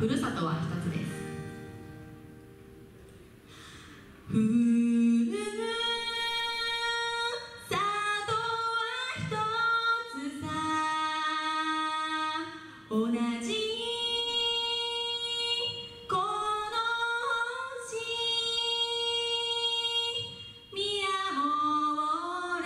ふるさとは一つです。ふるさとは一つさ、同じこの星、宮もれ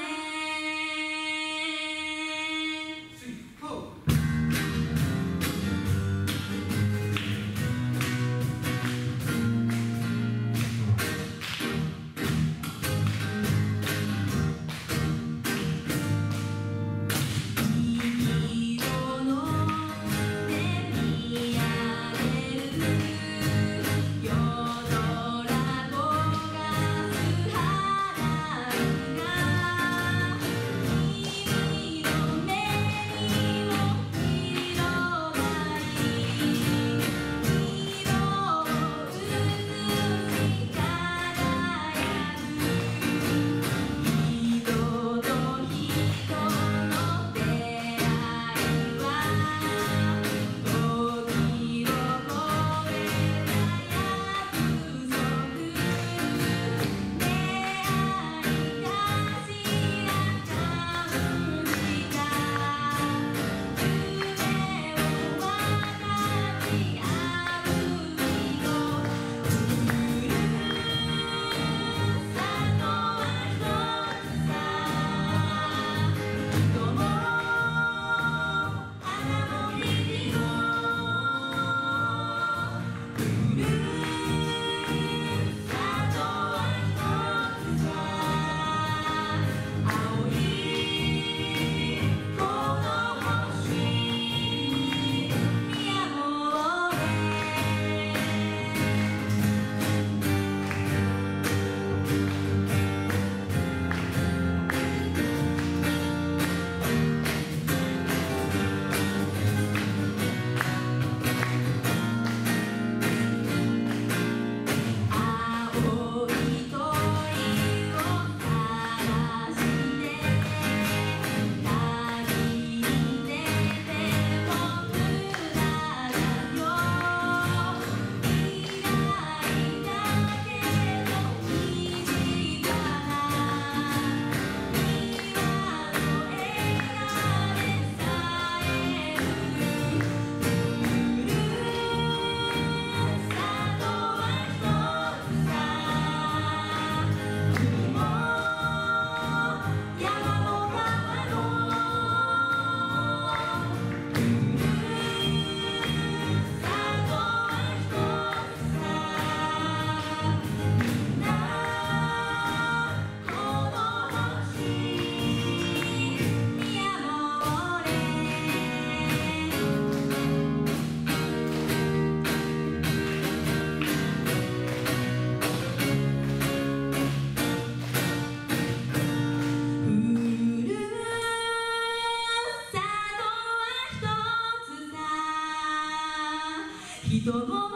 人も花も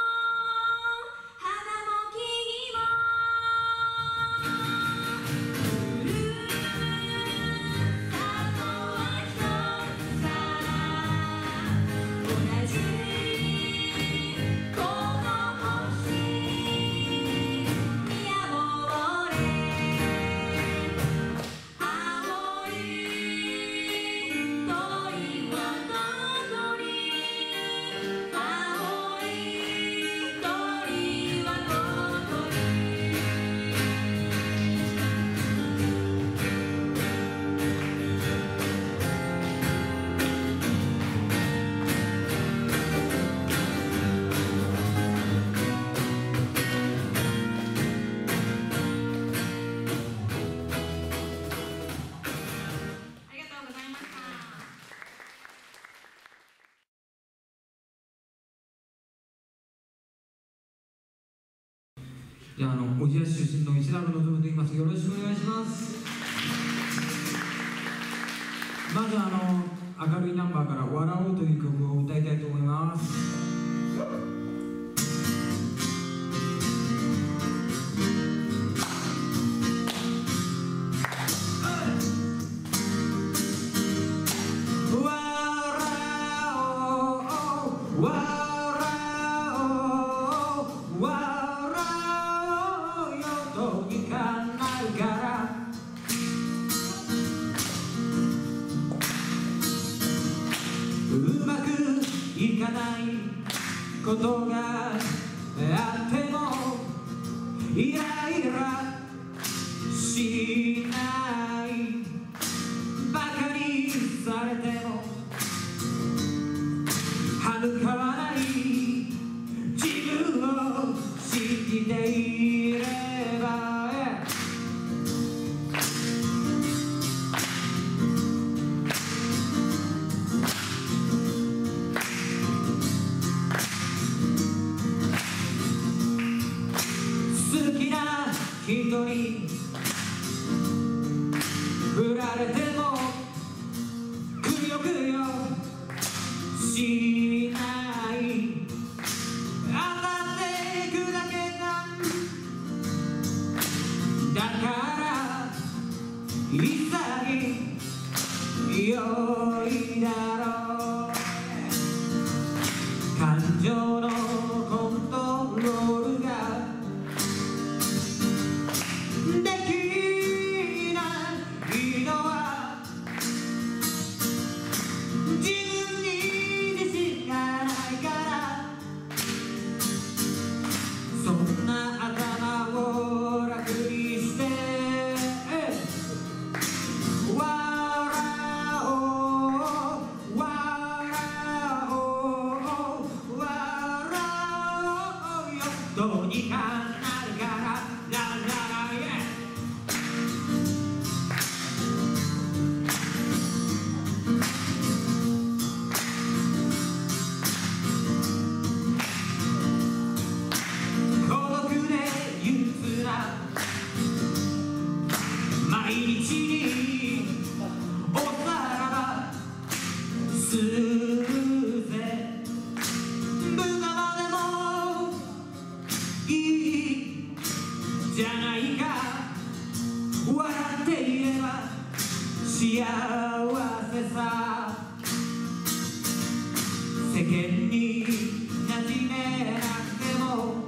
木々もふるさとは一つさ、同じこの星、宮もれ青い鳥はどこに、青い鳥はどこに。ありがとうございました。 じゃあ、小千谷市出身の石田望と言います。よろしくお願いします。まず明るいナンバーから「笑おう」という曲を歌いたいと思います。笑おう笑ことがあってもイライラしないバカにされても歯向かわない自分を信じていれば人に振られてもくよくよしない当たっていくだけなんだから潔いだろう感情のコントロールができないのは自分に自信がないからそんな頭を楽にして笑おう笑おう笑おうよどうにかなるからラララ毎日におさらばするぜ無我までもいいじゃないか笑っていれば幸せさ世間に馴染めなくても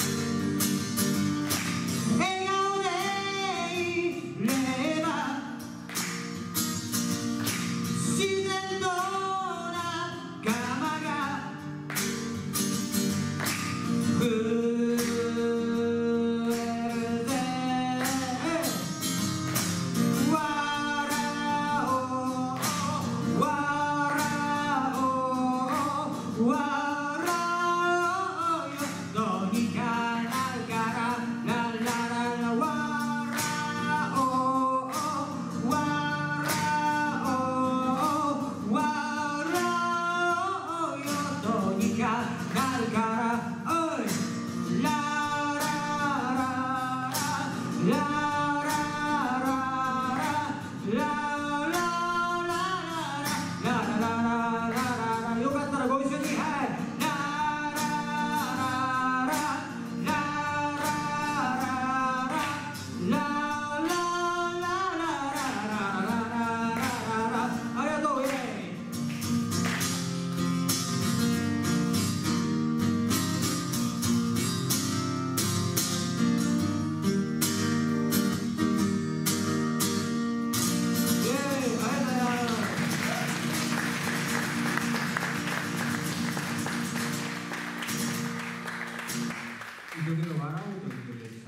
笑おうという曲でした。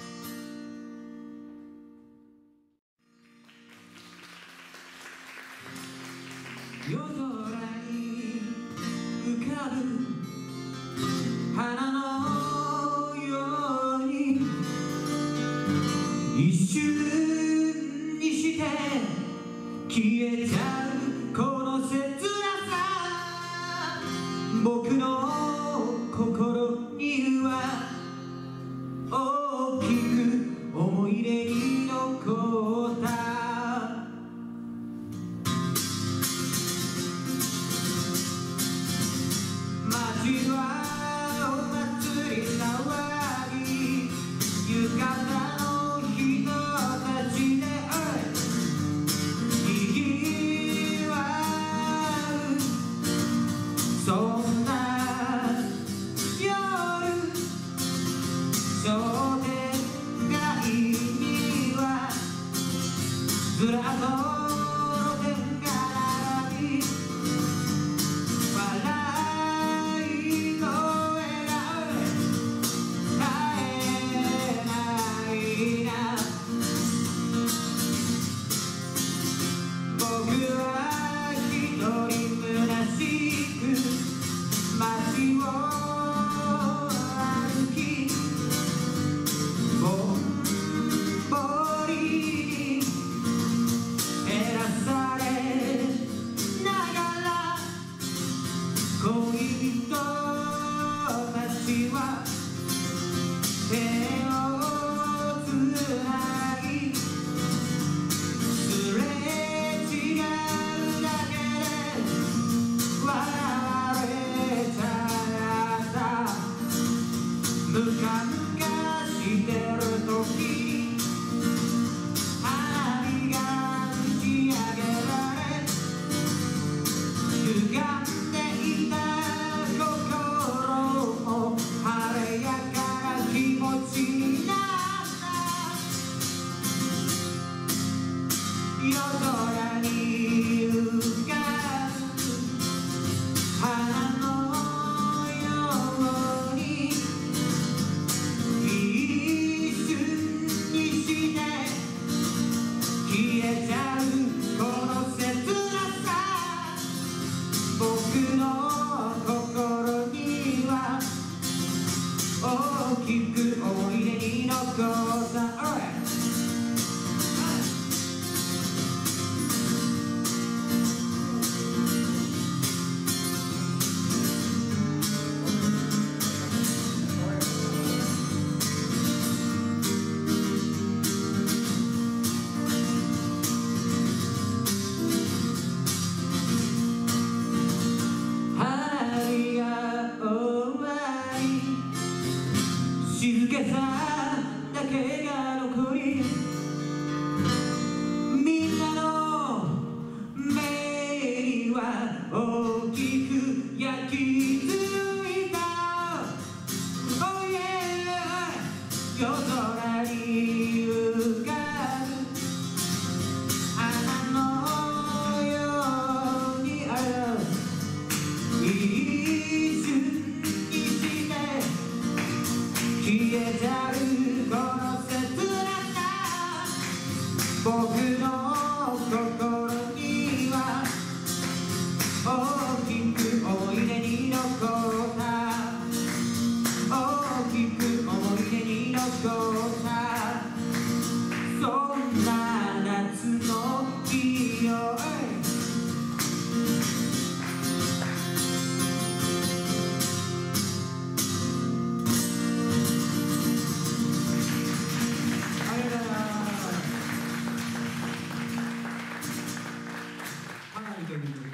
夜空に浮かぶ花のように一瞬にして消えちゃうこの切なさ僕の心には大きく思い出に残った街はお祭り騒ぎ浴衣の人たちで賑わうそんな夜商店街にはずらっと露店が並び笑いの手をつないすれ違うだけで笑われちゃったムカムカしてる時花火が打ち上げられ歪んでいた心も晴れやかな気持ちになった夜空に浮かぶ花のように一瞬にして消えちゃうこの切なさ僕の心には大きく思い出に残った春が終わり静けさだけが残りみんなの目には大きく焼き付いた Oh yeah 夜空に浮かぶ花のように一瞬にして消えちゃうこの切なさ僕の心には大きく思い出に残った大きく思い出に残ったそんな夏の日よ花火という曲でした。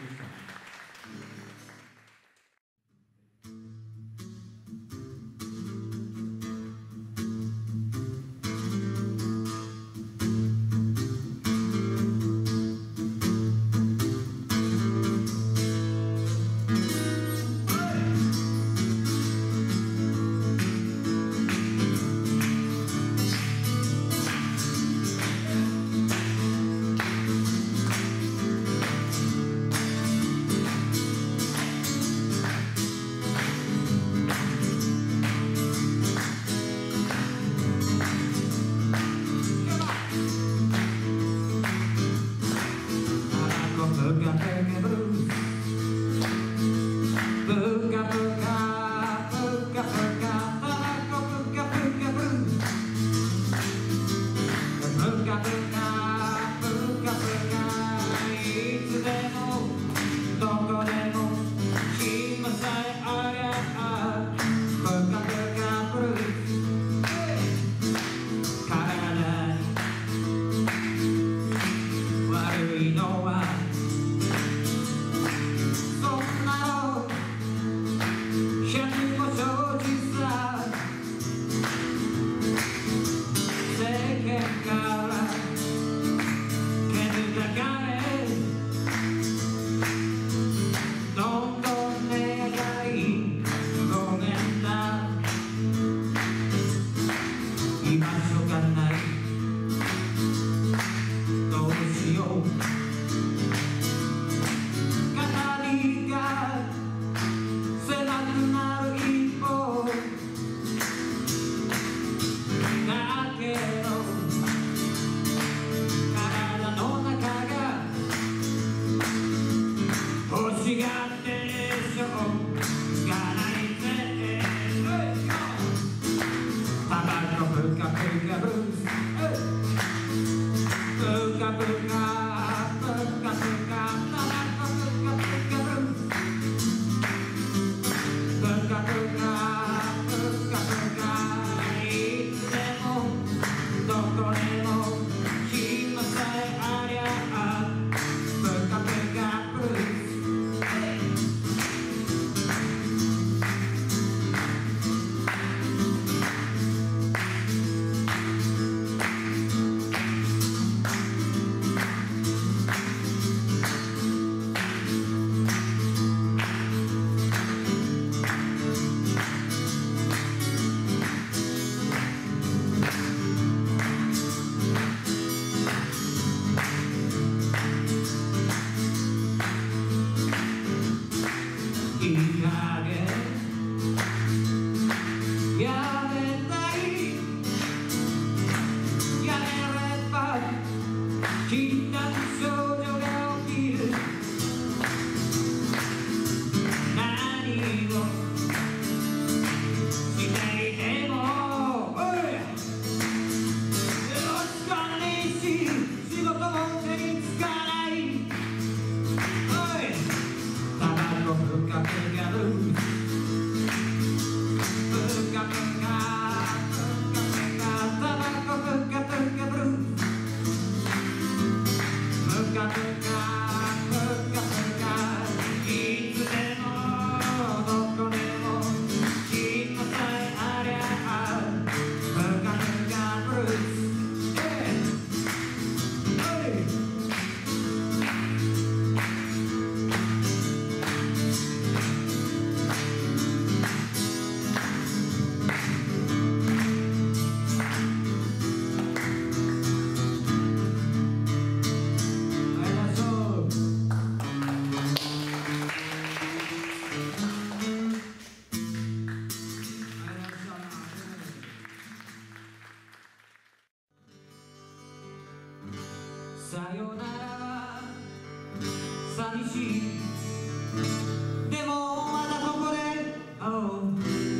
さよならは寂しいでもまたここで会おう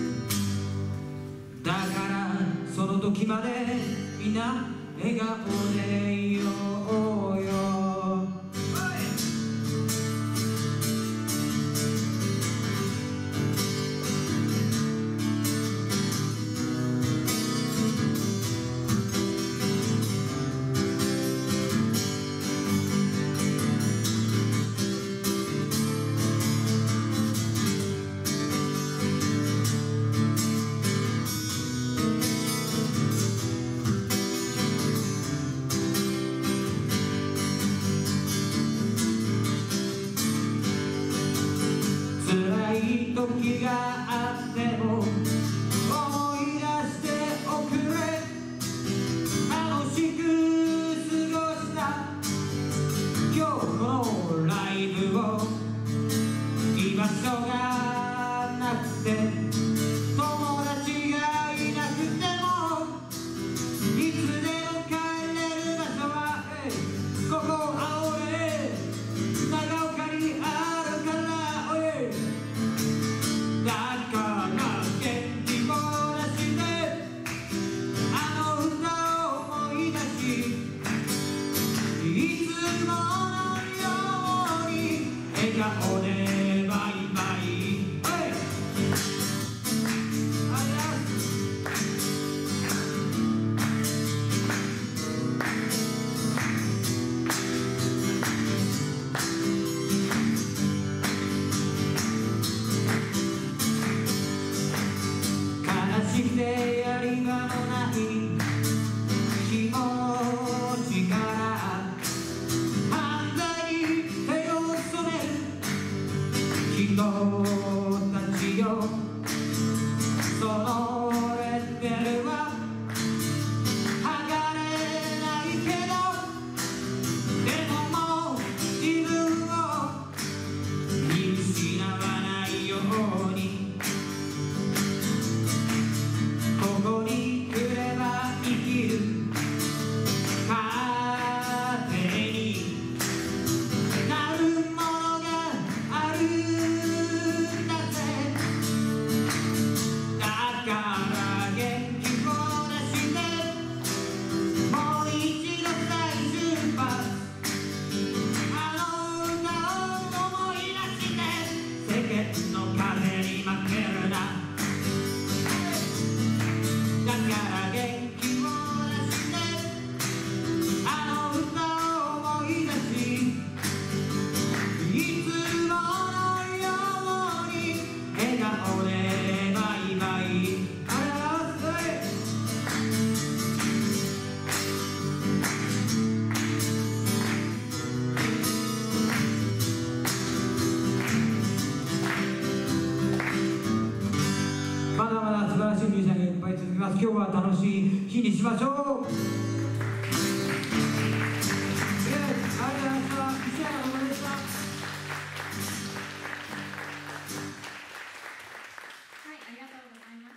だからその時までみんな笑顔でいようよ時があっても思い出しておくれ楽しく過ごした今日このライブを居場所がなくて友達がいなくてもいつでも帰れる場所はここ青で長岡にあるからだから元気を出してあの歌を思い出しいつものように笑顔でバイバイ悲しくてやり場のない気持ちから犯罪に手を染める人たちよそのレッテルは剥がれないけどでももう自分を見失わないようにここに来れば生きる糧になるものがあるんだぜだから元気を出してもう一度再出発あの歌を思い出して世間の風に負けるなだから元気を出してあの歌を思い出しいつものように笑顔でバイバイまだまだ素晴らしいミュージシャンがいっぱい続きます。今日は楽しい日にしましょう。ありがとうございました。石原のでした。 はい、ありがとうございました。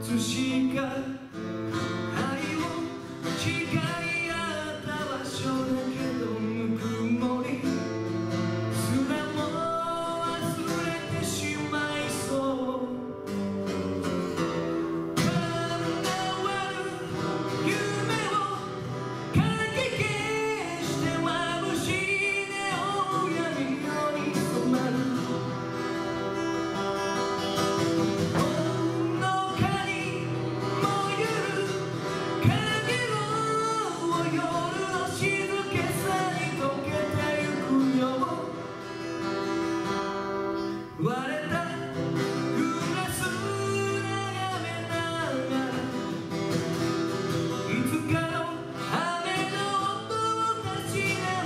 しか愛を誓い合った場所だけどぬくもりすらも忘れてしまいそう叶わぬ夢をかき消して眩しいネオン闇夜に染まる割れたグラス眺めながらいつかの雨の音を確か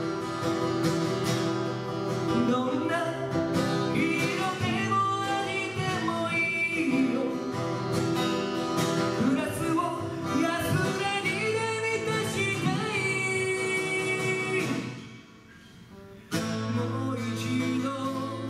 めどんな色でも何でもいいよグラスを安らぎで満たしたいもう一度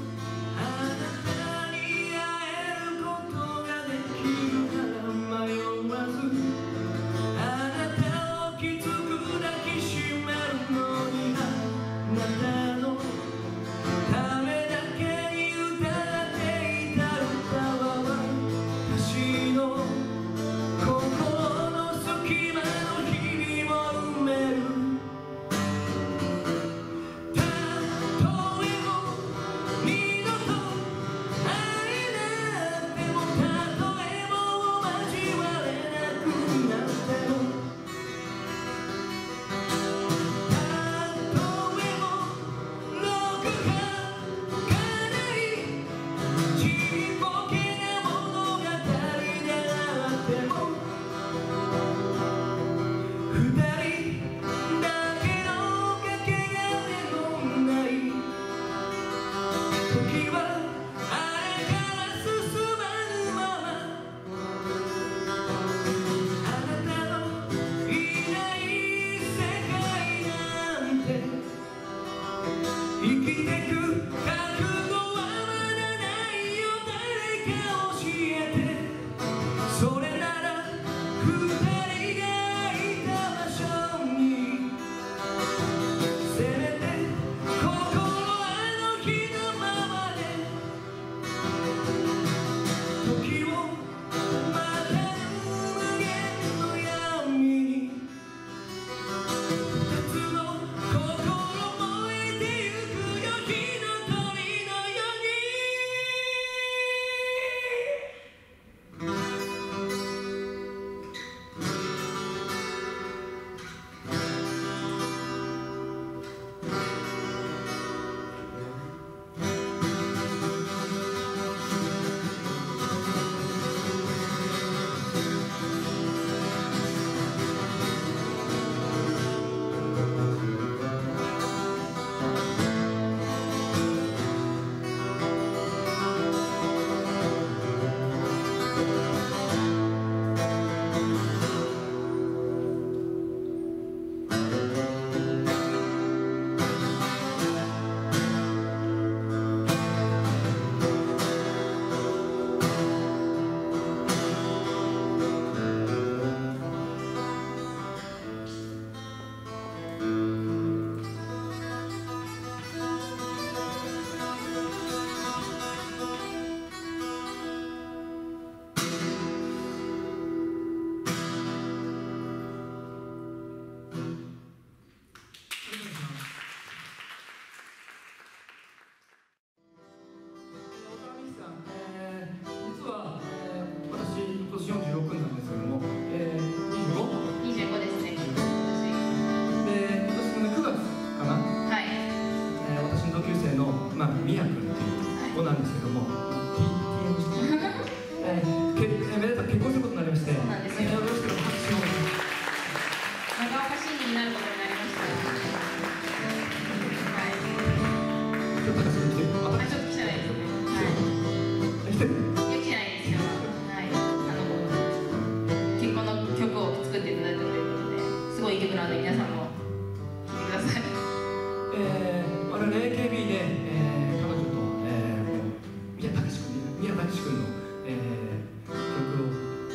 生きてく覚悟はまだないよ誰か教えてそれなら二人がいた場所にせめて心あの日のままで時をまた無限の闇に二つの心燃えてゆくみやくんっていう子なんですけども、めでたく結婚することになりまして、よろしく拍手を。 長岡市民になることになりました。はい。 ちょっと来てる。 ちょっと来てないですね。はい。 来てる。 いや来てないですよ。はい。結婚の曲を作っていただいたということで、すごいいい曲なので皆さんも聴いてください。 我々 AKB で、彼女と、宮武君の、曲を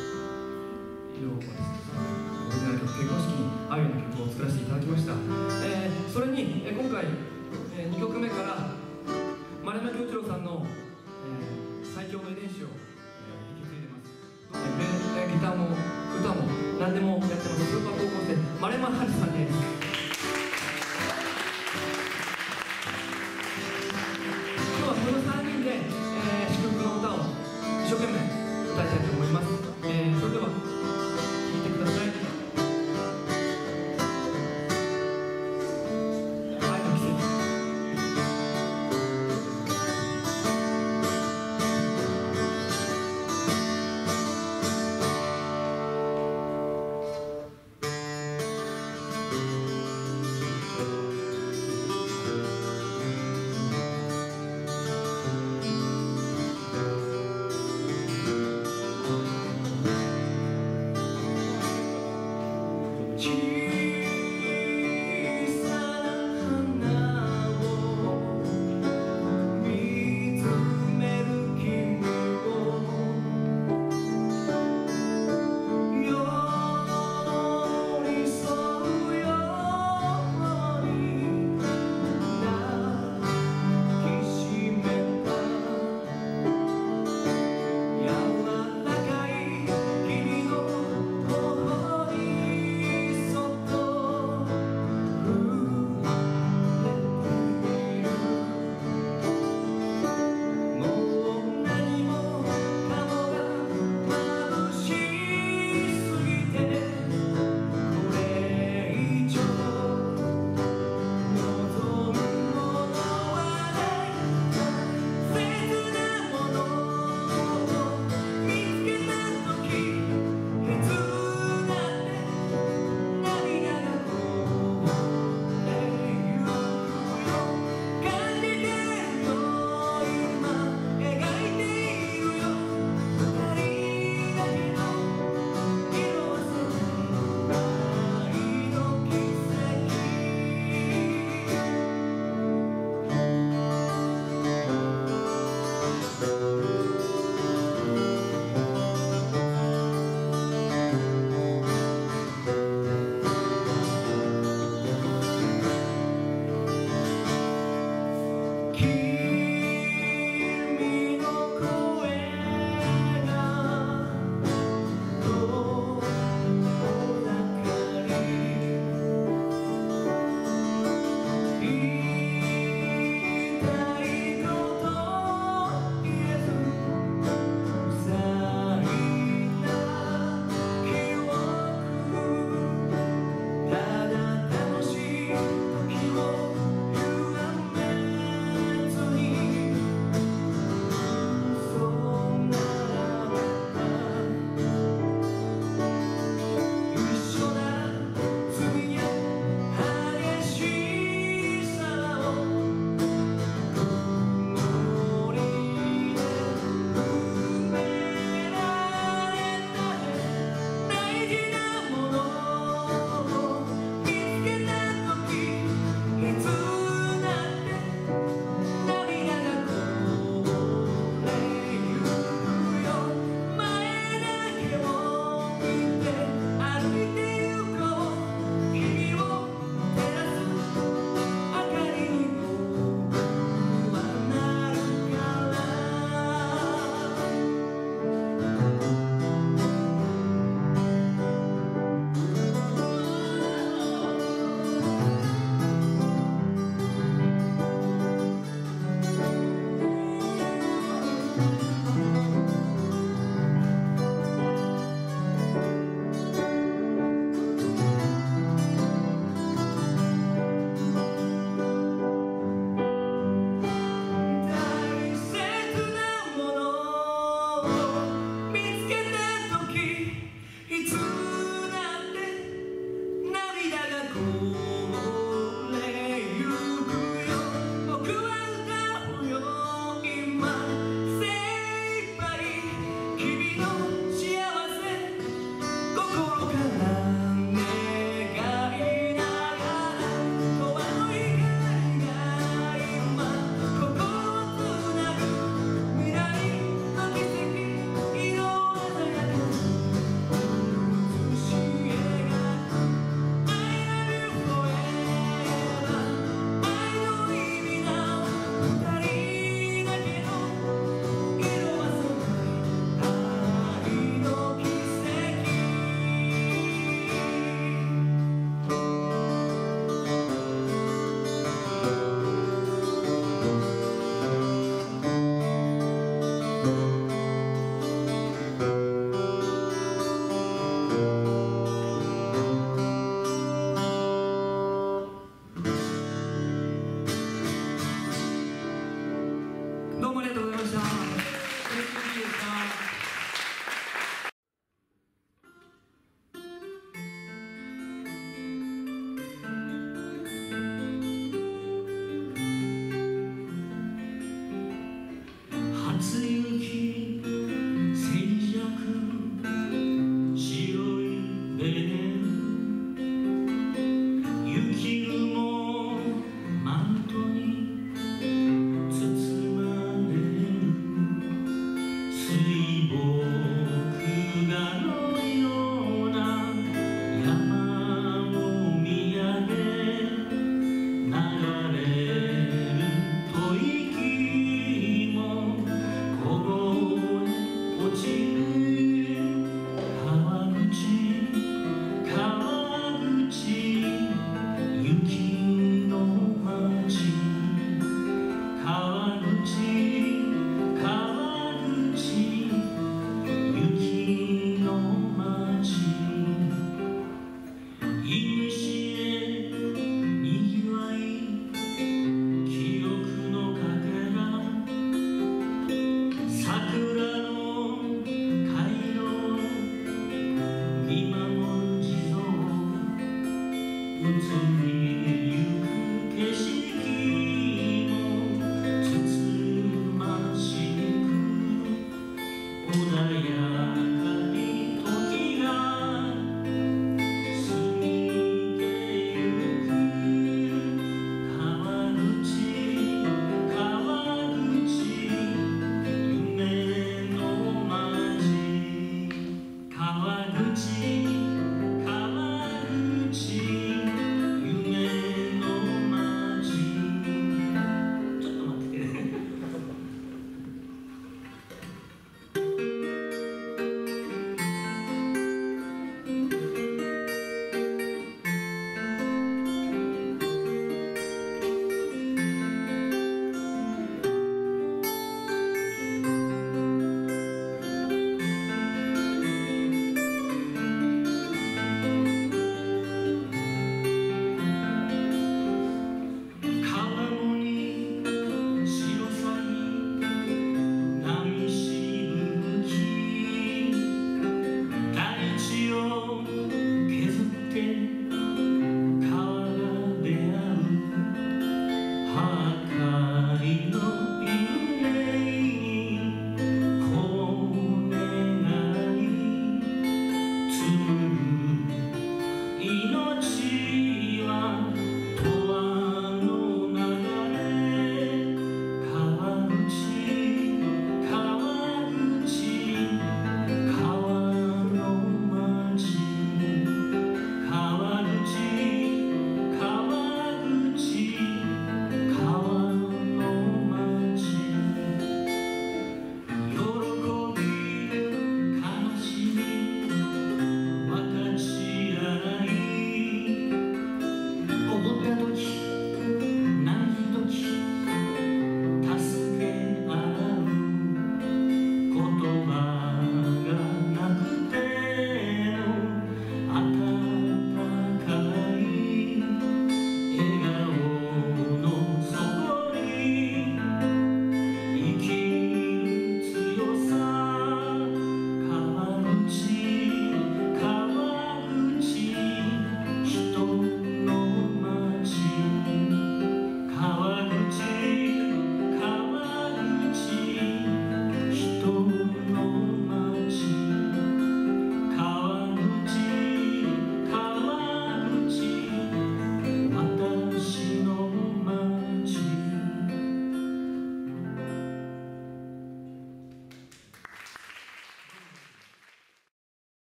に今回2曲目から丸山京一郎さんの最強の遺伝子を引き継いでます。ギターも歌も何でもやってますスーパー高校生丸山春さんです。今日はこの3人で祝福の歌を一生懸命歌いたいと思います。それでは聴いてください。愛の奇跡。 水墨画のような山を見上げ流れる吐息もこぼれ落ちる川口川口雪の街川口川口雪の街いにしえにぎわい記憶のかけら桜の回廊見守る地蔵移りゆく景色もつつましく穏やかに時が過ぎてゆく川口川口夢の街川口川口夢の街ちょっと待って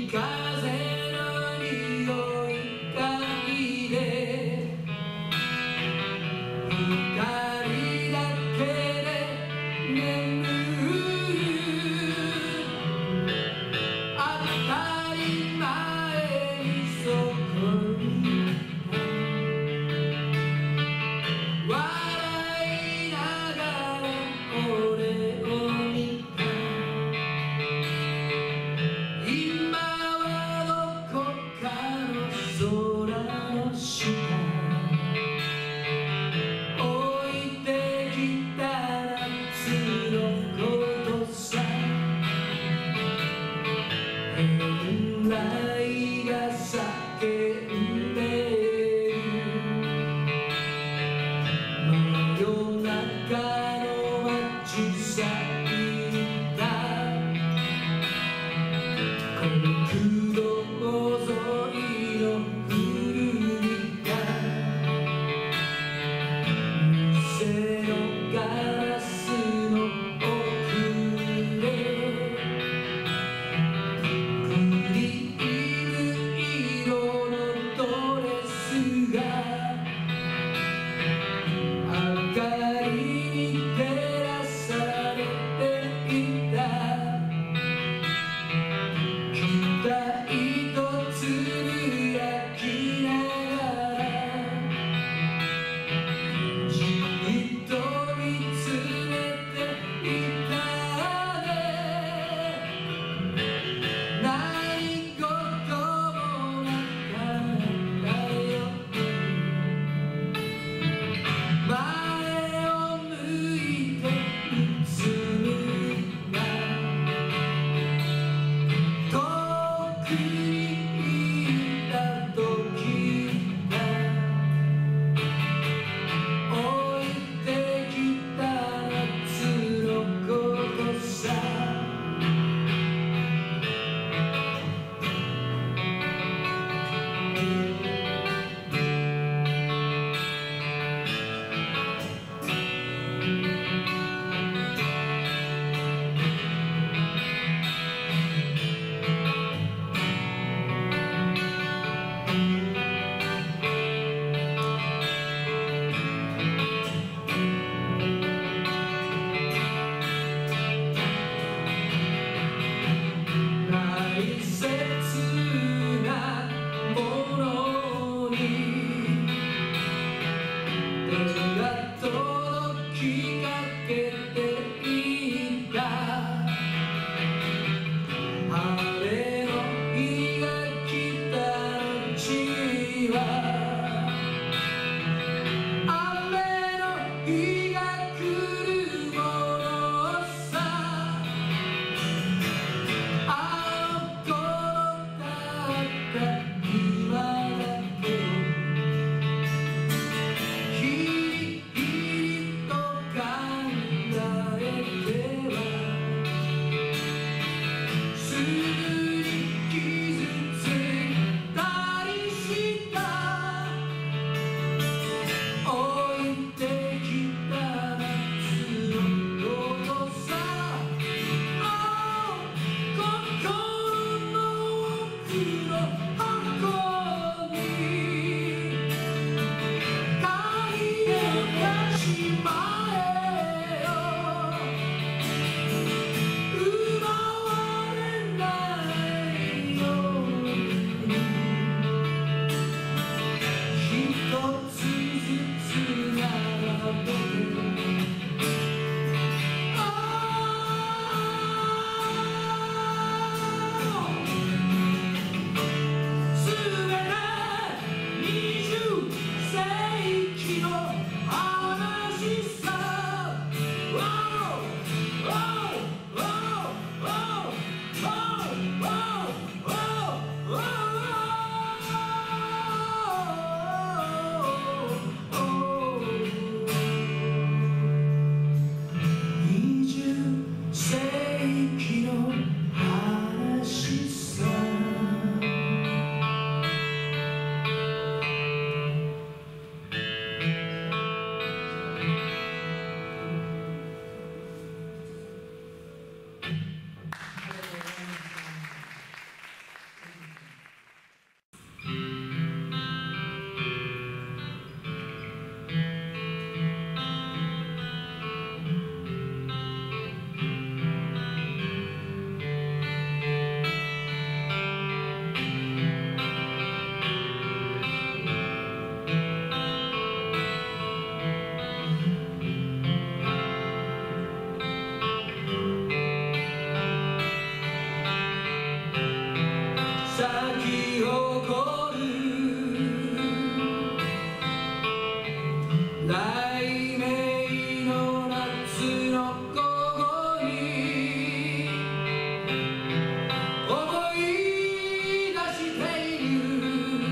風の匂い嗅いで二人だけで眠る当たり前にそこに笑いながら俺を見た今は残る雷鳴の夏の午後に思い出している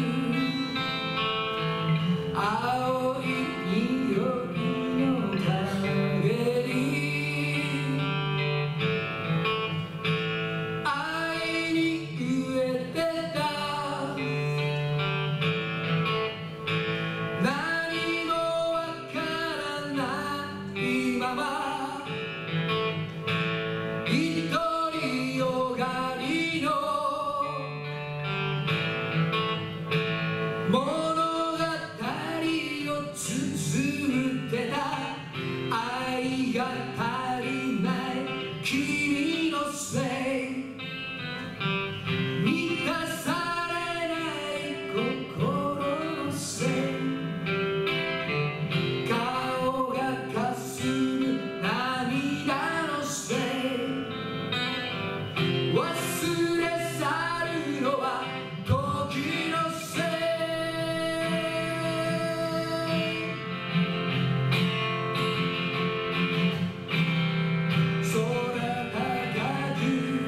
青い匂いの陰に愛に飢えてた何もわからないまま独りよがりの物語を綴ってた愛が足りない君のせい満たされない心のせい顔がかすむ涙のせい忘れ去るのは時のせい空高く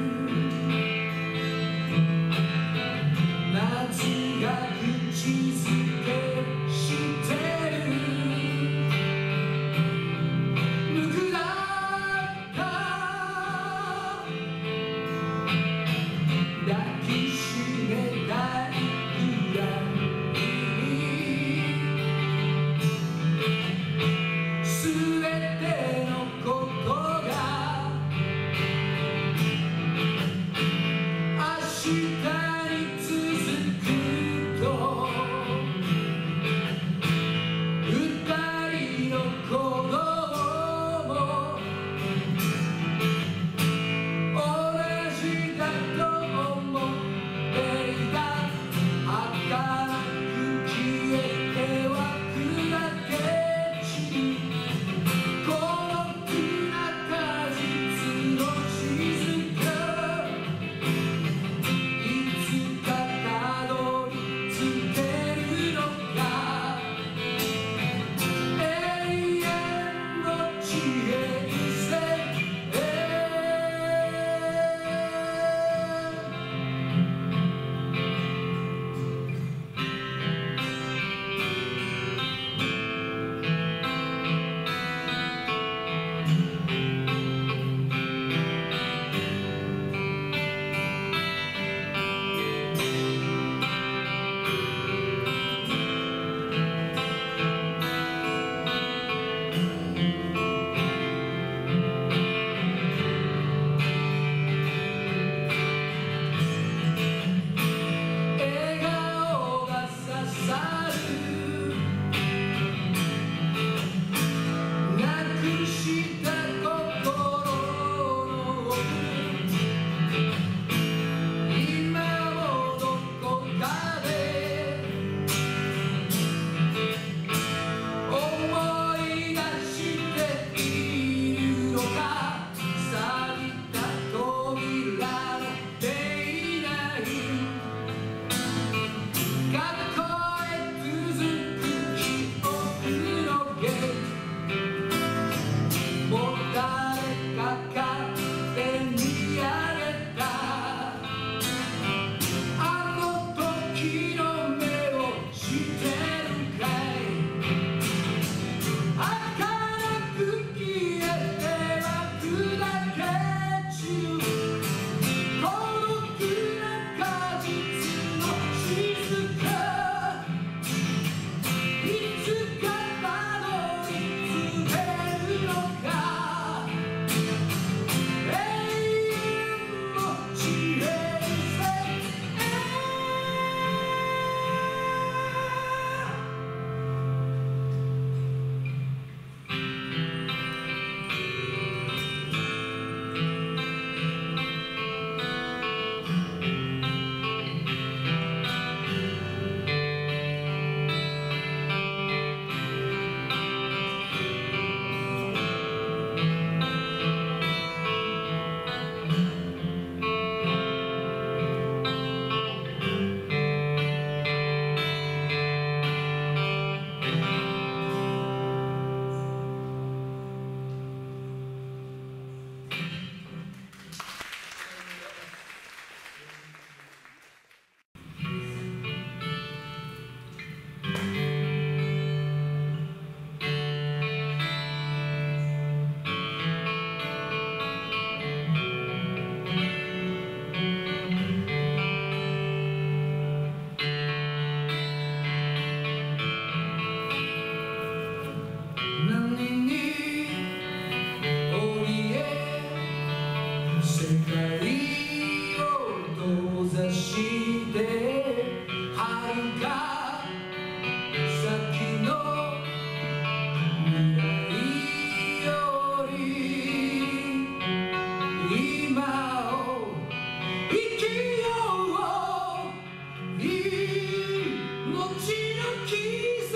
今を生きよう命の奇跡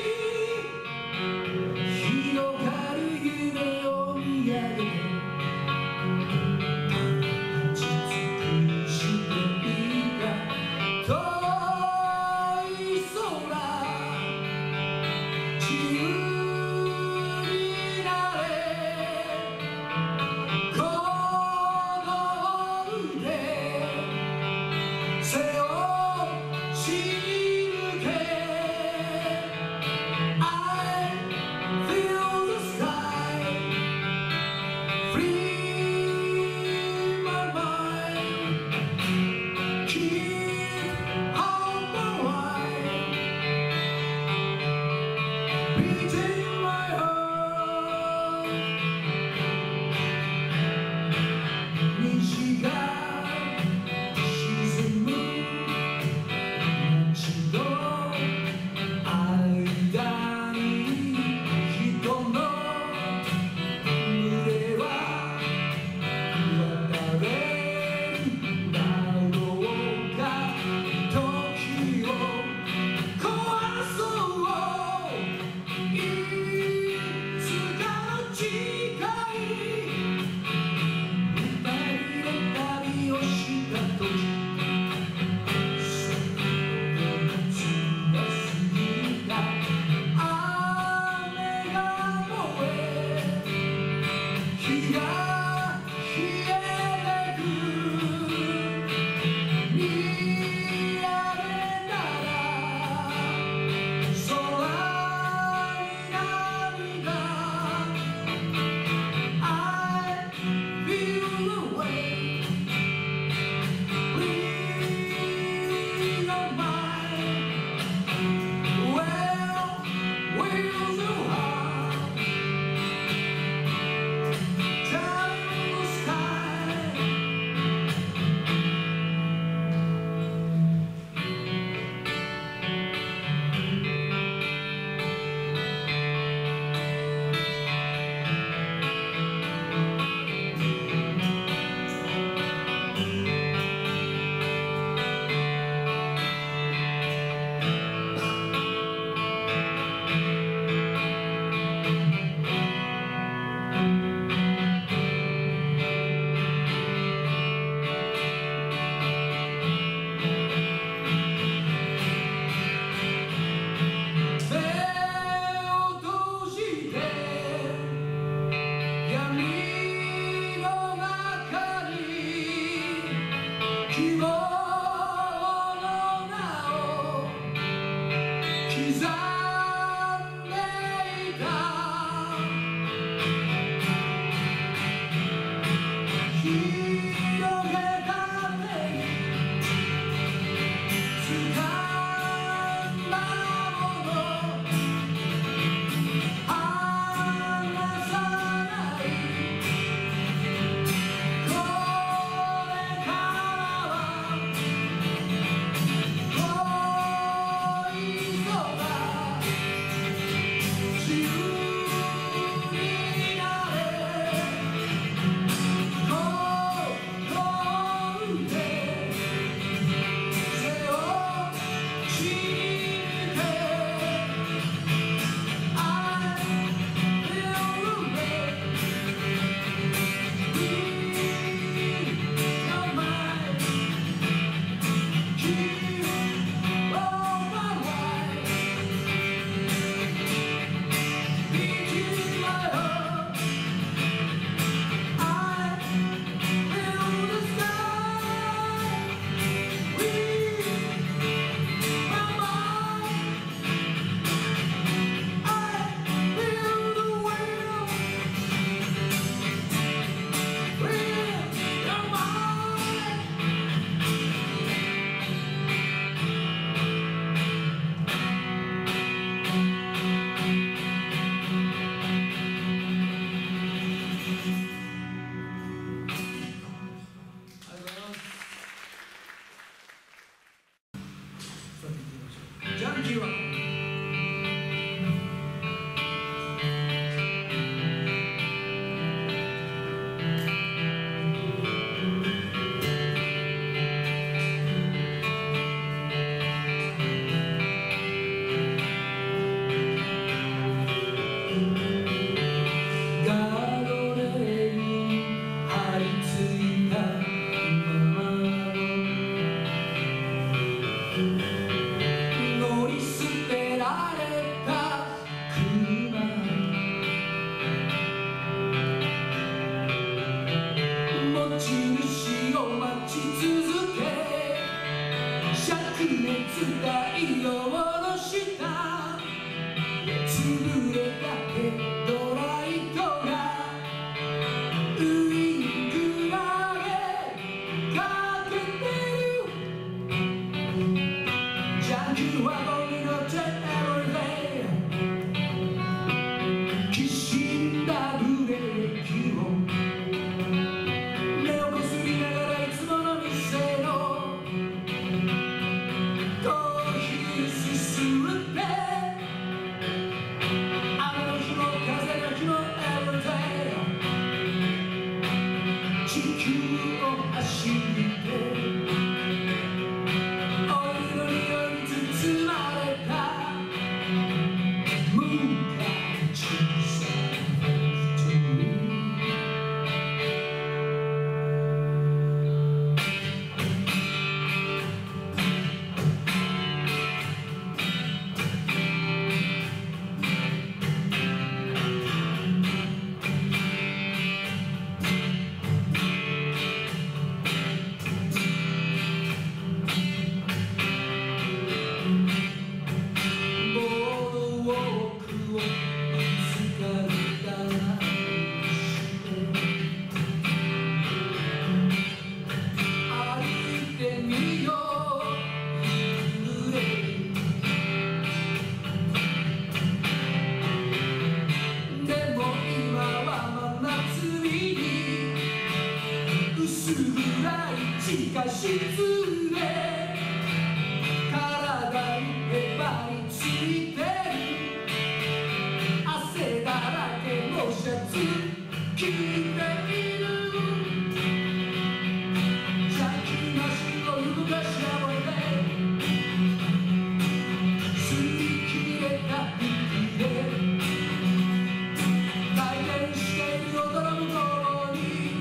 広がる夢を見上げて立ち尽くしていた遠い空自由になれ子供走ってお湯の匂いに包まれた無駄小さな瞳地下室で体にへばりついてる汗だらけのシャツ着ているジャッキマシンを動かし合われ擦り切れた息で回転している踊る向こうに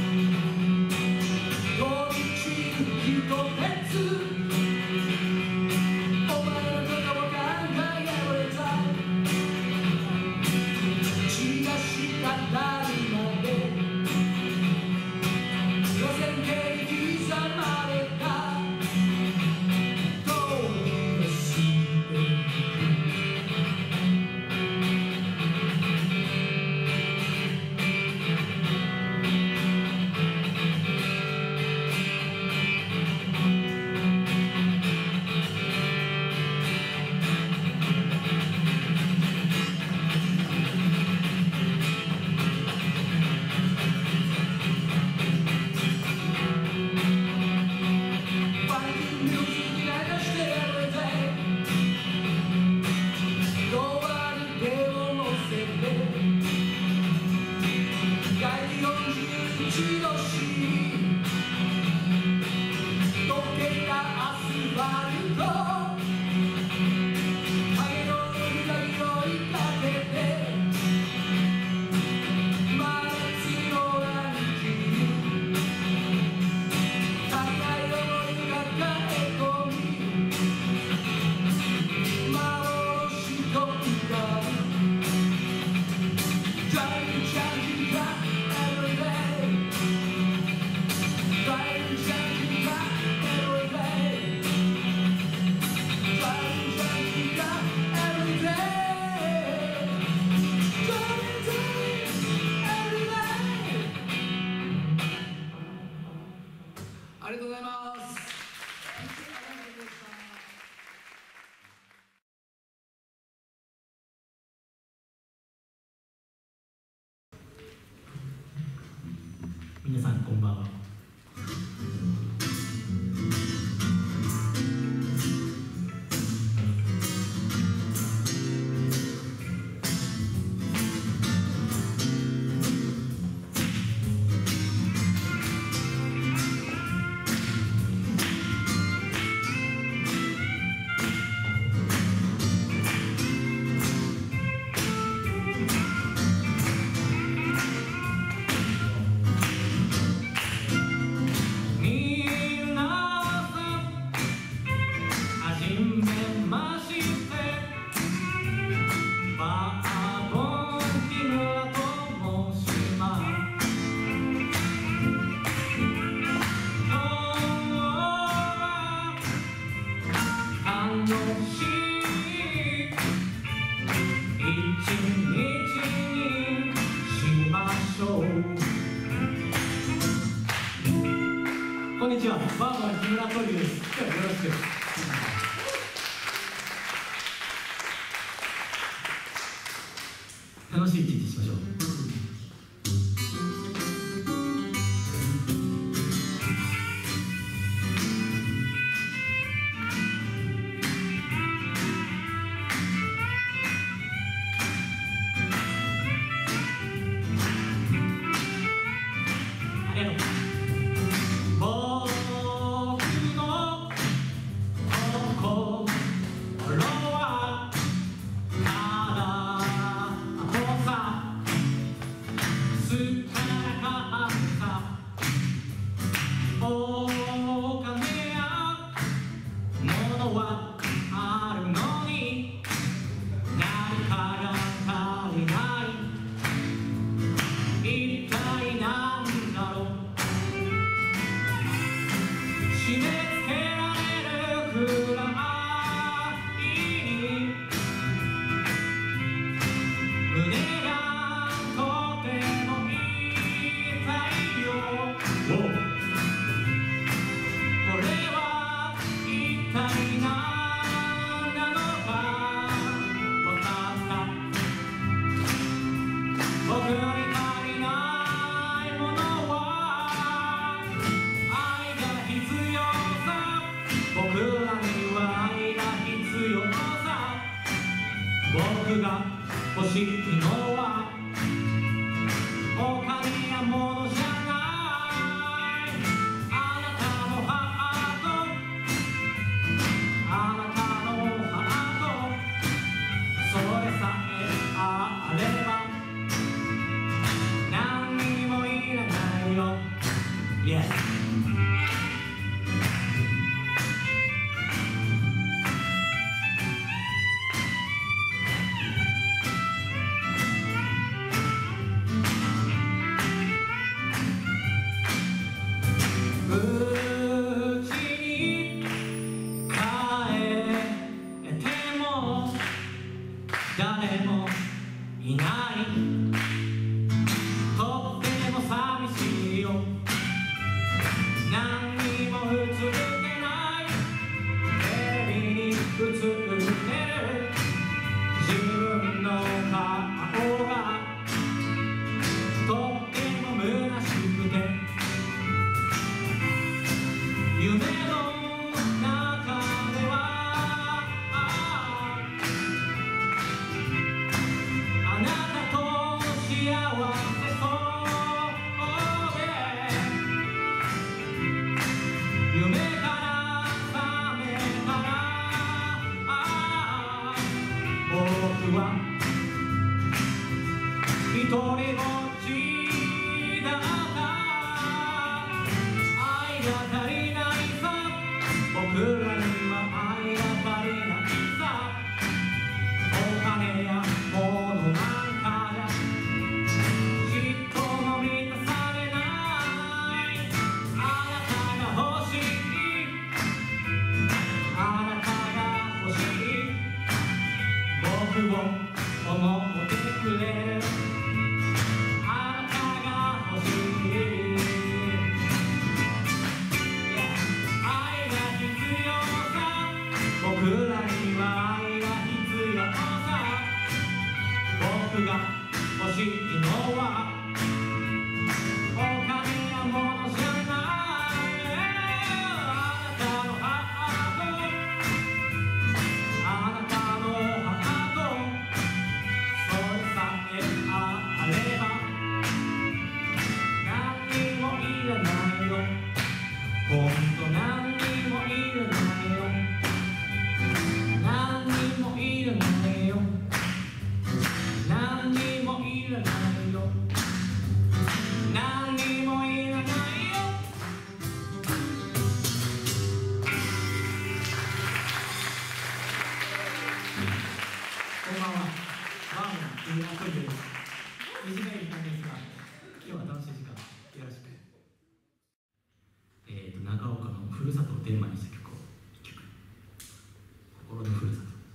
ありがとうございます。 皆さんこんばんは。こんにちは、バーバー木村トリです。今日はよろしく。楽しい一日にしましょう。ありがとう。 お金や物はあるのに何かが足りない一体なんだろう締め付けられるくらい胸がとても痛いよこれは一体何なのかわかった僕に足りないものは愛が必要さ僕らには愛が必要さ僕が欲しいのはお金や物じゃないあなたのハートあなたのハートそれさえあれば何にもいらないよ Yesうちに帰っても誰もいないとっても寂しいよ何にも映ってないテレビに映ってる自分の顔がとっても虚しくて夢の中ではあなたと幸せそうで夢から覚めたら僕は一人ぼっちだった愛が足りない僕らには愛が足りないさお金や物なんかじゃちっとも満たされないあなたが欲しいあなたが欲しい僕を思ってくれるあなたが欲しい僕らには愛が必要さ僕が欲しいのはお金や物じゃないあなたのハートあなたのハートそれさえあれば何にもいらないよほんと何にもいらないよ何にもいらないよ何にもいらないよ何にもいらないよこんばんはバーモン木村トリオです短い時間ですが今日は楽しい時間よろしく長岡のふるさとをテーマにした曲を1曲心のふるさと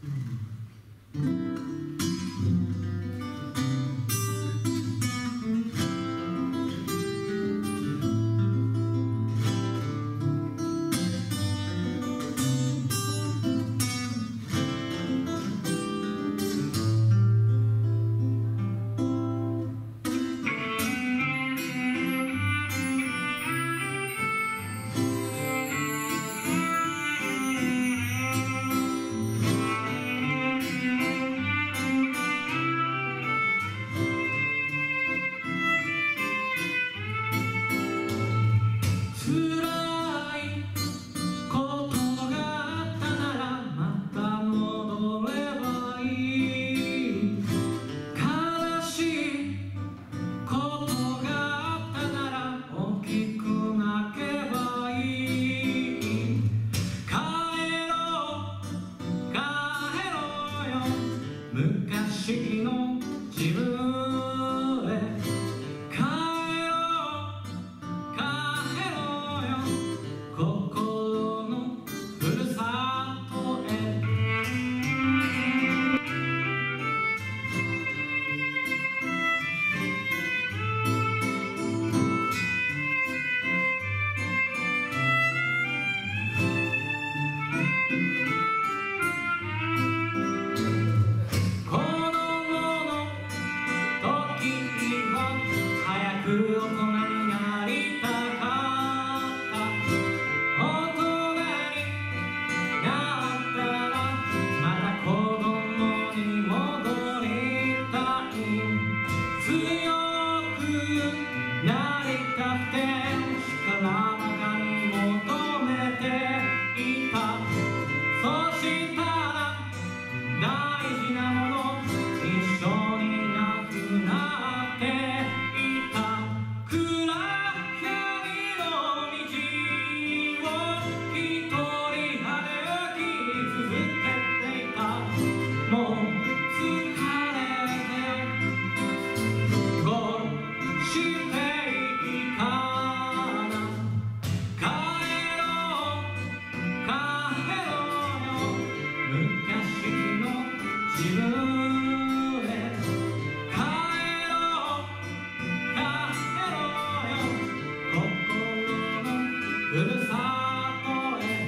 ふるさとへ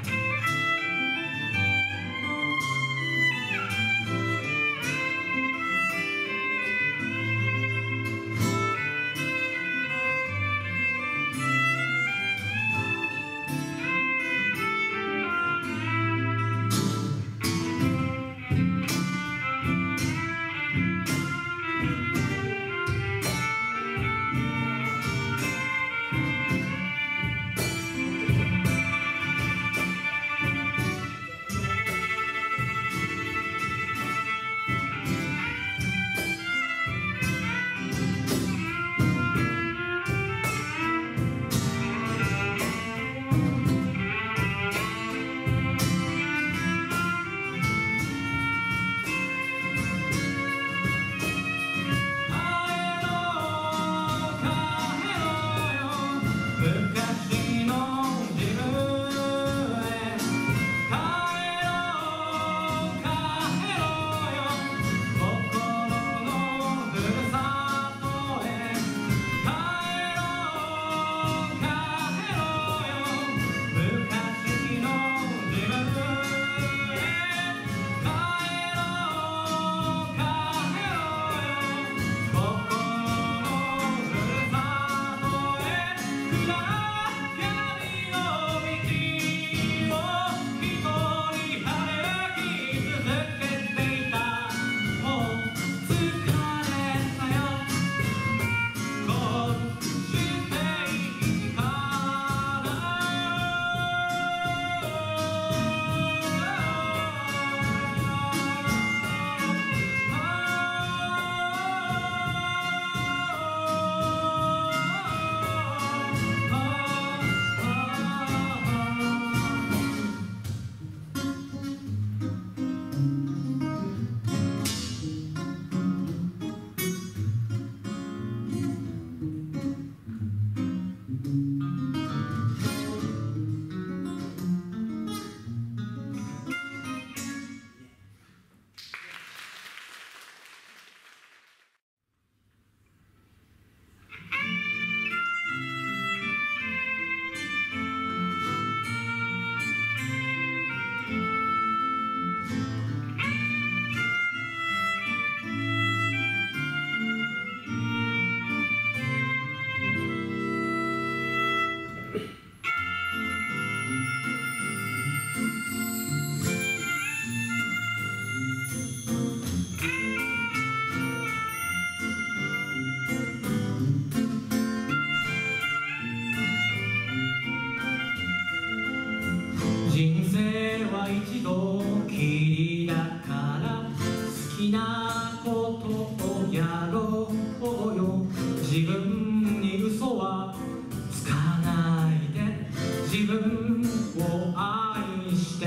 人生は一度きりだから好きなことをやろうよ。自分に嘘はつかないで自分を愛して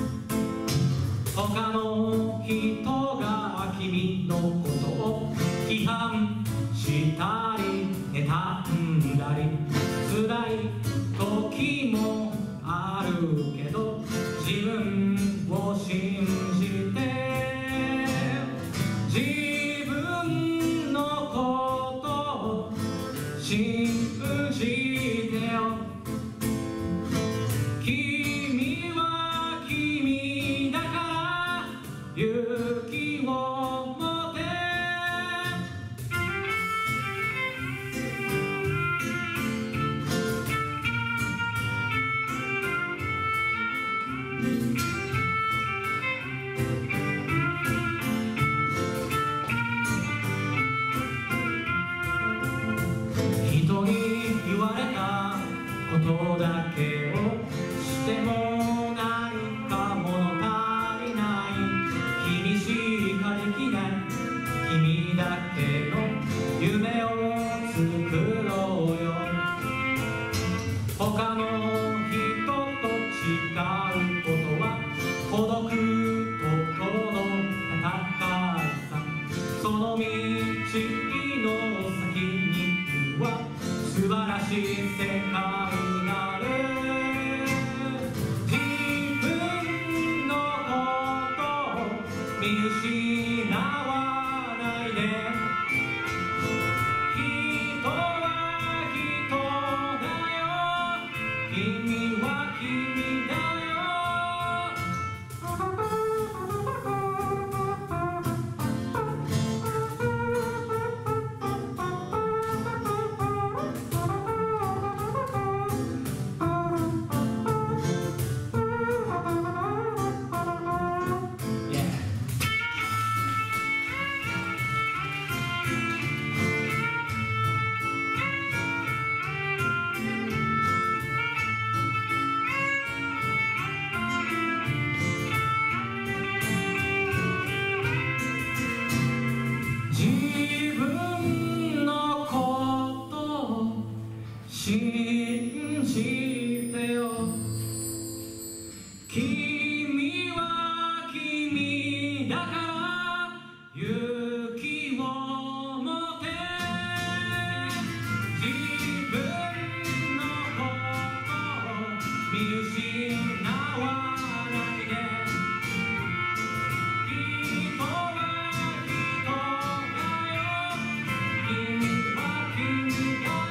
他の人が君のことを批判したり妬んだり辛い時もあるけど自分を信じて自分のことを信じてよ。君は君だから勇気を持て。人に言われたことだけをしても何か物足りない。君しかできない君だけの夢を作ろうよ。他の人と違うことは孤独との戦いさ。その道の先には素晴らしい世界がある。自分のことを見失わないで。人は人だよ。 君は君だよ信じてよ君は君だから勇気を持て自分のことを見失わないで人は人だよ君は君だよ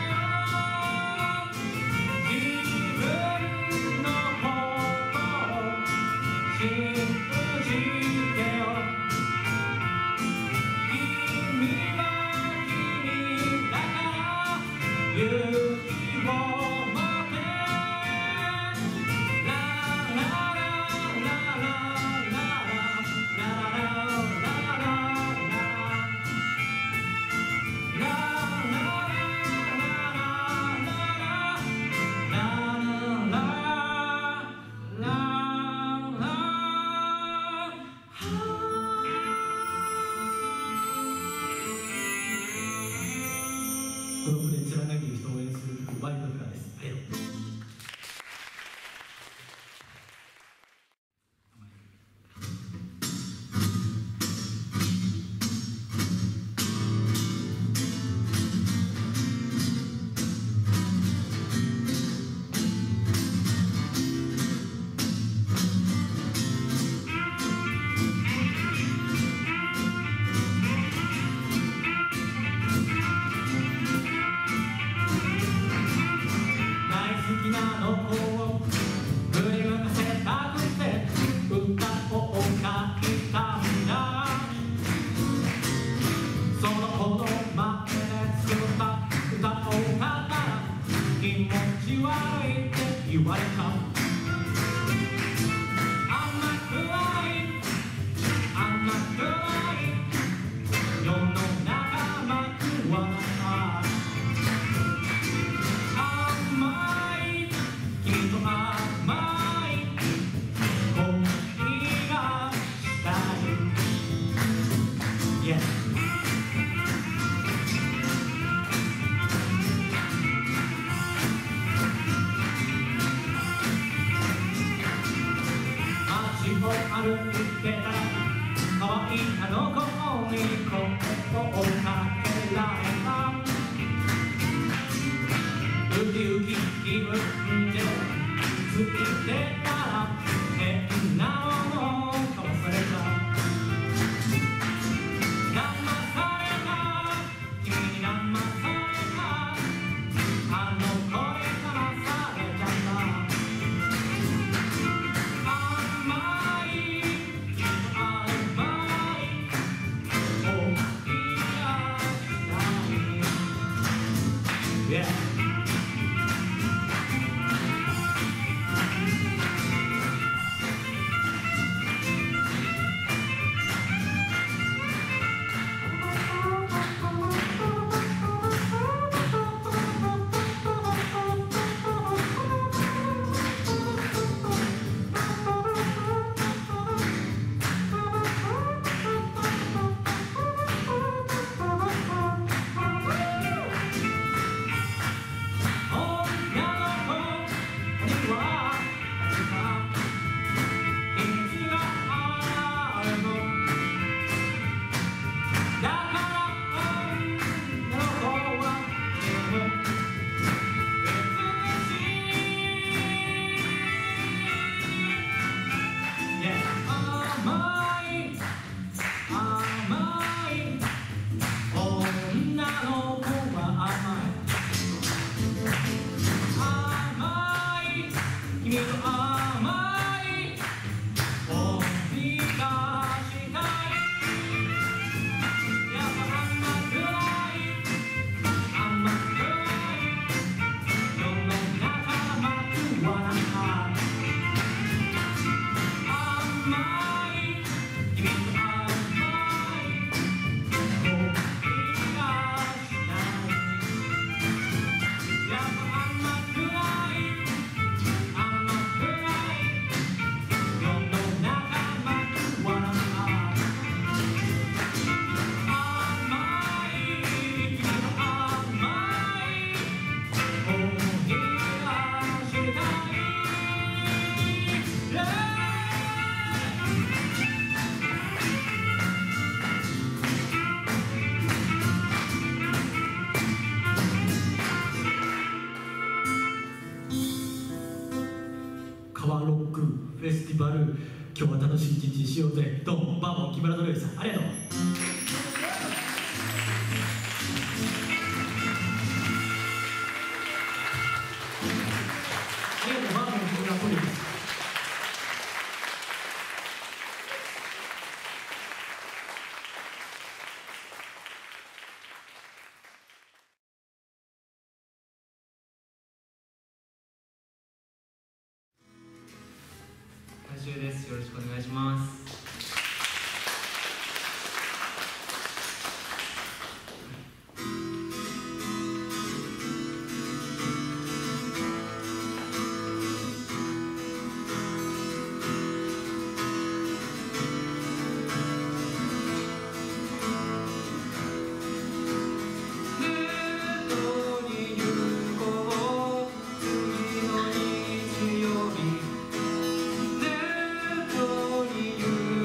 孤独で貫ける人を応援する曲ワイルドフラです。ありがとう。言われた甘くない甘くない世の中幕は甘い君と甘い恋がしたい、yeah.歩いてたら可愛いあの子に声をかけられたウキウキ気分でついてたら変なものをかわされた騙された君に騙されたあの子に騙されちゃったYeah. 君の甘いを見出したい。やっぱ甘くない甘くない世の中まくわない甘い君の甘いを見出したい。やっぱ甘くない甘くない世の中まくわない甘い君の甘いを見出したい。 カワロックフェスティバル、今日は楽しい一日にしようぜ。どうもバーボン木村努力さん、ありがとう。バーボン木村努力です。 大衆です。よろしくお願いします。 デートに行こう次の日曜日。デートに行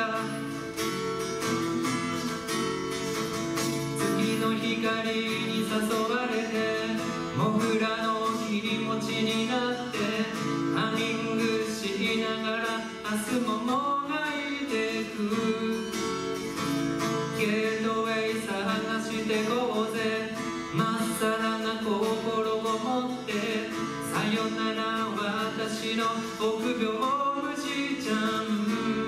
した月の光に誘われてモグラの気持ちになってハミングしながら明日ももがいてくゲートウェイ探してこうぜまっさらな心を持ってさよなら私の臆病虫ちゃん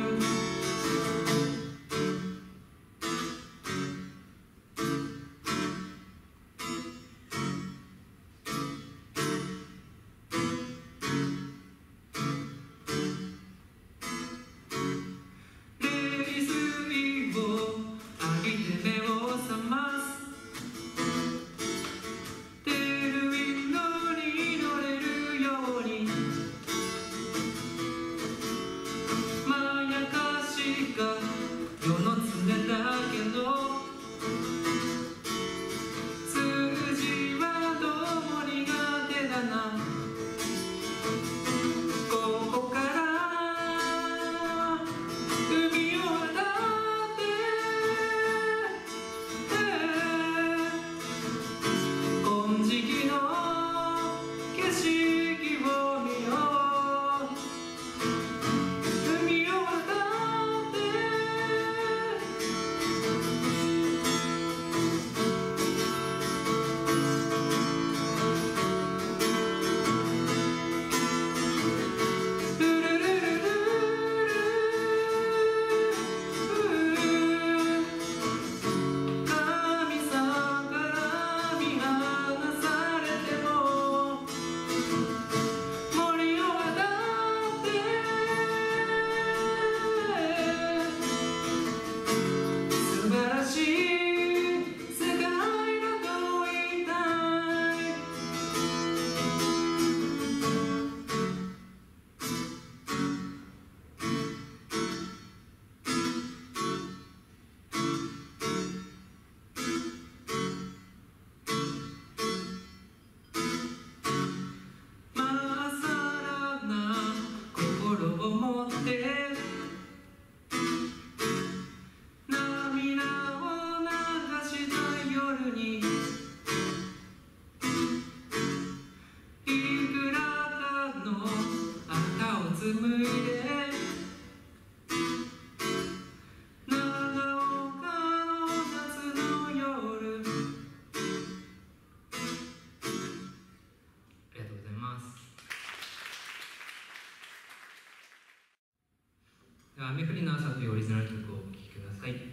雨降りの朝というオリジナル曲をお聴きください。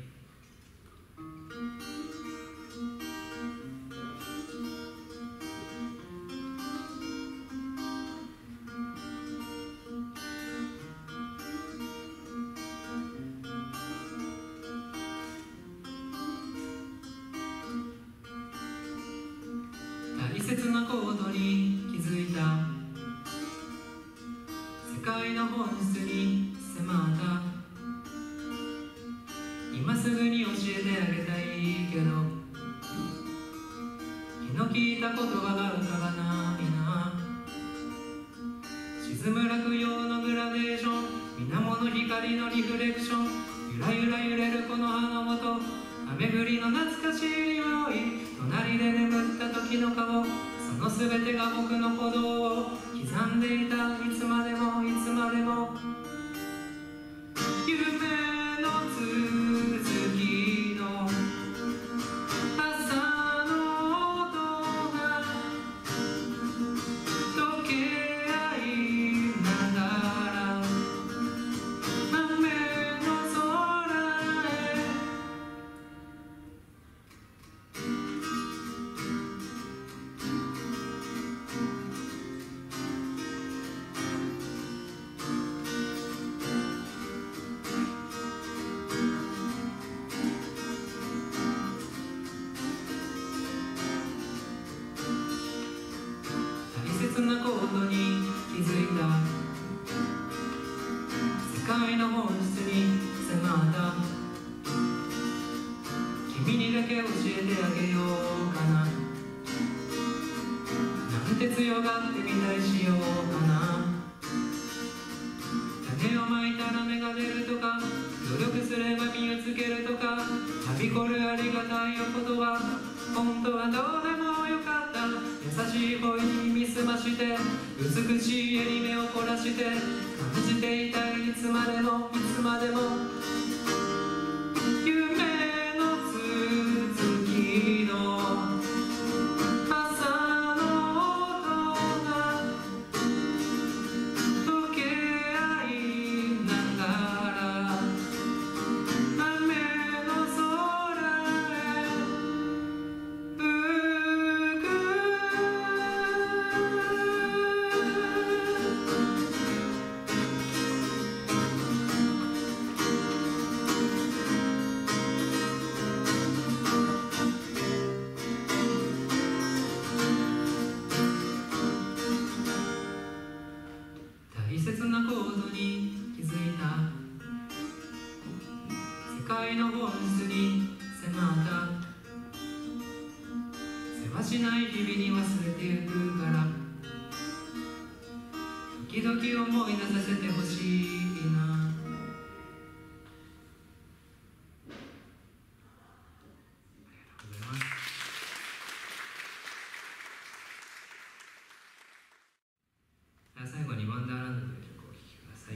大切なことに気づいた世界の本質に迫った今すぐに教えてあげたいけど気の利いた言葉が浮かばないな沈む落葉のグラデーション水面の光のリフレクションゆらゆら揺れるこの葉の元雨降りの懐かしい匂い隣で眠った時の顔その全てが僕の鼓動を刻んでいたいつまでもいつまでも夢の続きの朝の音が溶け合いながら雨の空へ大切なことに気づいた世界の本質に迫った君にだけ教えてあげようかななんて強がってみたりしようかな種をまいたら芽が出るとか努読すれば身をつけるとかはびこるありがたいお言葉、本当はどうでもよかった。優しい声に耳すまして美しい絵に目を凝らして感じていたい、いつまでもいつまでも夢の続きの朝の音が溶け合いながら雨の空へ吹く。大切なことに気づいた、世界の本質に迫った、せわしない日々に忘れてゆくから、時々思い出させてほしいな。最後にワンダーランドという曲をお聴きください。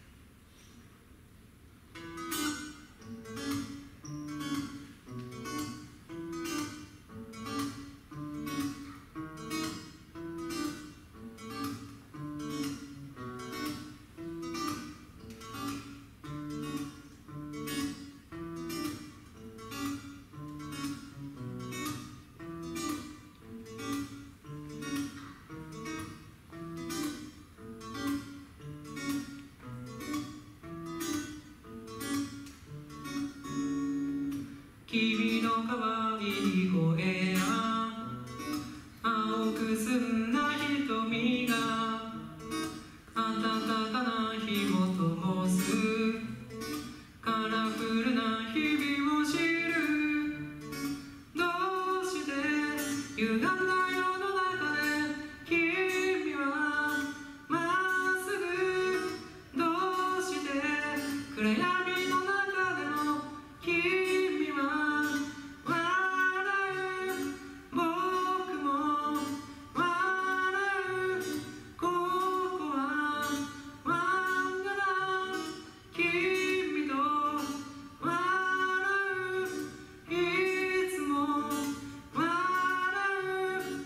君の可愛い声や青く澄んだ瞳が暖かな日を灯すカラフルな日々を知る。どうして歪んだ世の中で君はまっすぐ、どうして暗闇の中でも君は笑う、僕も笑う、ここはワンダラー、君と笑う、いつも笑う。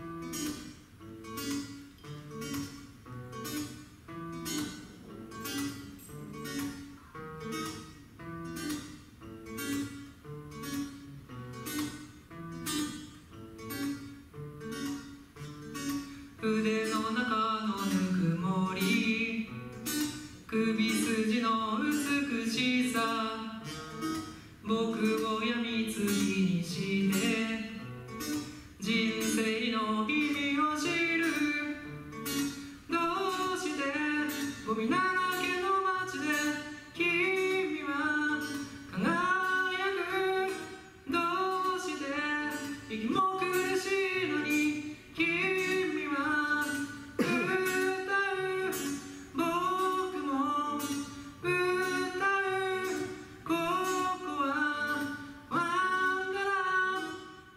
腕の中のぬくもり、首筋の美しさ、僕を病みつきにして人生の意味を知る。どうしてゴミだらけの街で君は輝く、どうして息も苦しいのに君は歌う、僕も歌う、ここはワンダラー、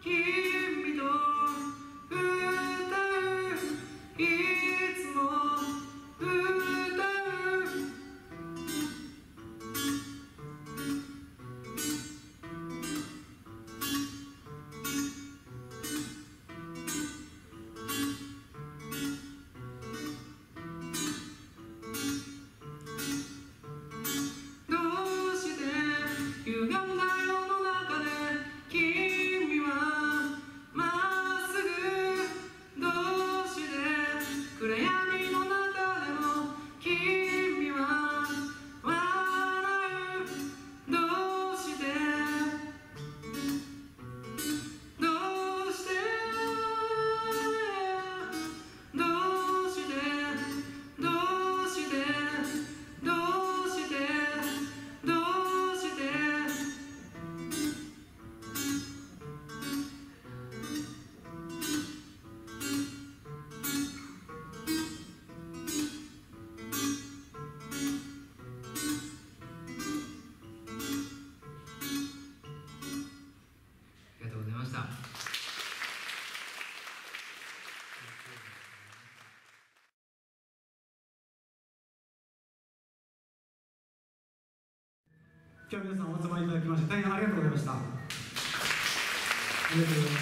今日は皆さんお集まりいただきまして大変ありがとうございました。ありがとうございます。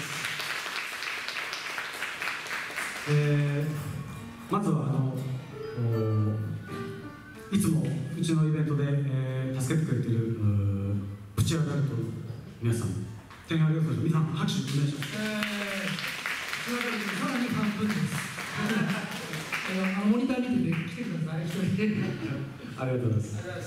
まずはいつもうちのイベントで、助けてくれているプチアダルトの皆さん、大変ありがとうございます。皆さん拍手お願いします。 さらに半分です。モニター見てて来てください。一人で。 ありがとうございます。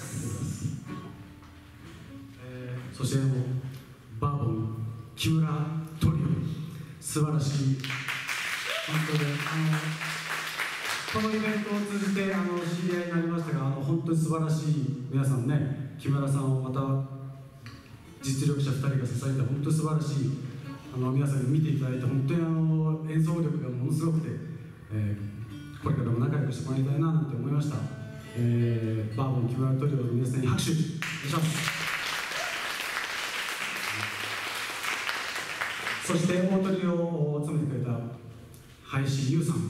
そしてバーボン木村トリオ、素晴らしい。本当にこのイベントを通じて知り合いになりましたが、本当に素晴らしい皆さんね、木村さんをまた実力者2人が支えて本当に素晴らしい皆さんに見ていただいて、本当に演奏力がものすごくて、これからも仲良くしてもらいたいななんて思いました。バーボン木村トリオの皆さんに拍手お願いします。そして大トリを務めてくれた林優さん、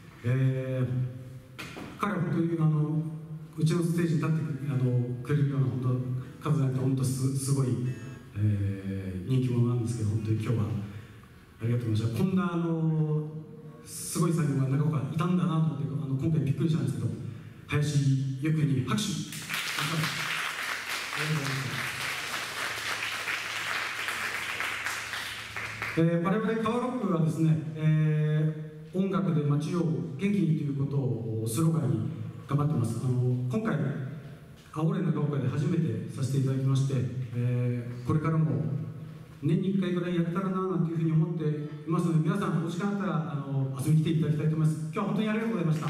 彼は本当にうちのステージに立ってくれるような本当数なんて本当すごい、人気者なんですけど、本当に今日はありがとうございました。こんなすごい作業が中岡いたんだなと思って今回びっくりしたんですけど、林優君に拍手。ありがとうございます。我々カワロックはですね、音楽で街を元気にということをスローガンに頑張ってます。今回青レン中岡で初めてさせていただきまして、これからも年に1回ぐらいやったらななんていうふうに思っていますので、皆さんお時間あったら遊びに来ていただきたいと思います。今日は本当にありがとうございました。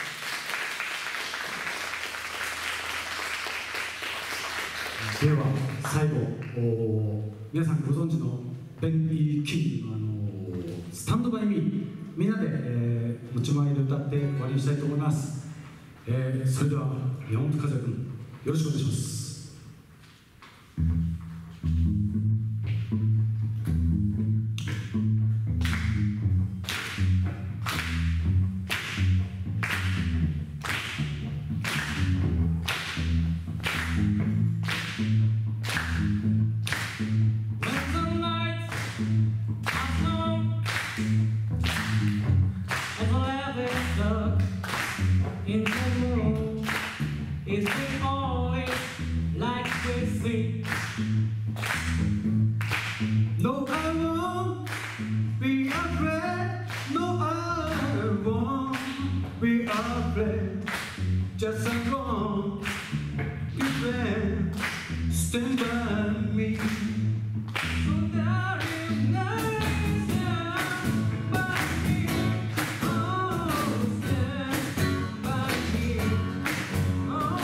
では最後、皆さんご存知のベンビー・キングのスタンドバイミー、みんなで、持ち前で歌って終わりにしたいと思います。それでは山本和也君、よろしくお願いします。 In the moon, it's always like we see. No, I won't be afraid. No, I won't be afraid. Just as long as you stand by me. So there is nothing but me. Oh, stand by me. Oh,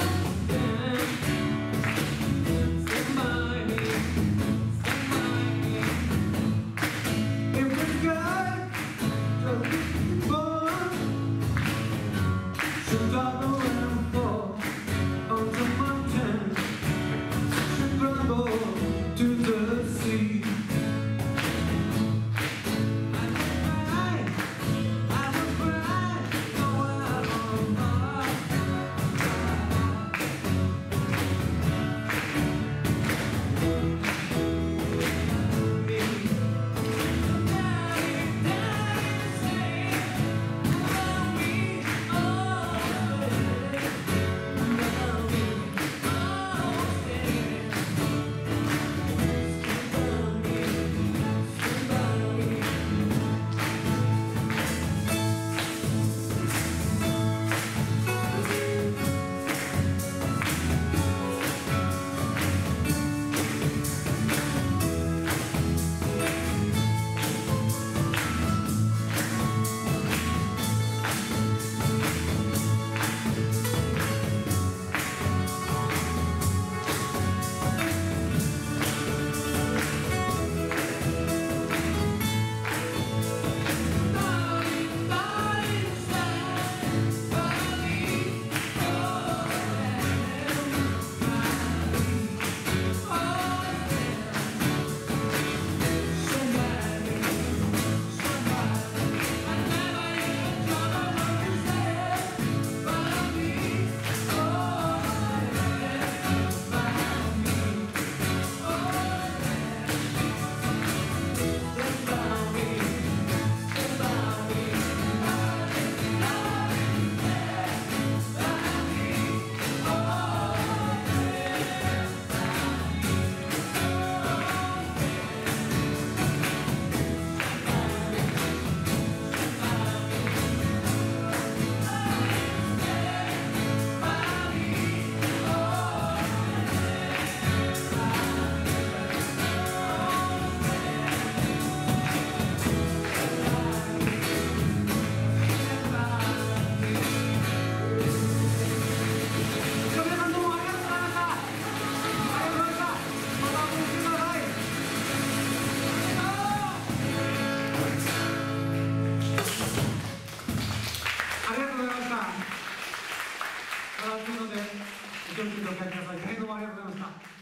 stand by me. Stand by me. If the sky just fall, should travel and fall on the mountain, should travel to 暑いのでお気をつけてお帰りください。大変どうもありがとうございました。